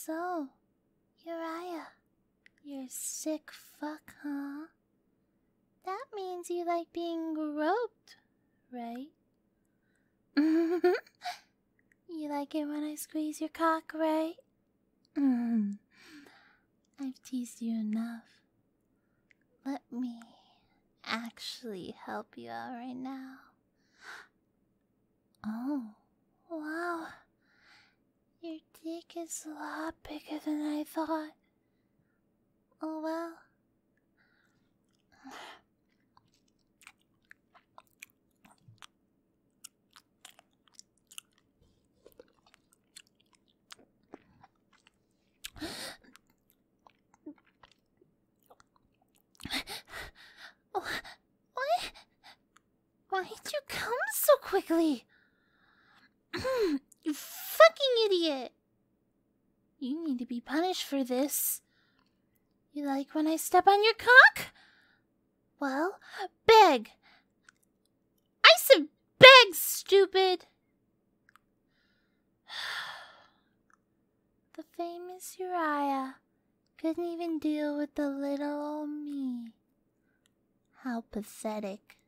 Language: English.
So, Uriah, you're a sick fuck, huh? That means you like being groped, right? You like it when I squeeze your cock, right? I've teased you enough. Let me actually help you out right now. Oh, wow. Your dick is a lot bigger than I thought. Oh well. What? Why'd you come so quickly? You fucking idiot! You need to be punished for this. You like when I step on your cock? Well, beg. I said beg, stupid! The famous Uriah couldn't even deal with the little old me. How pathetic.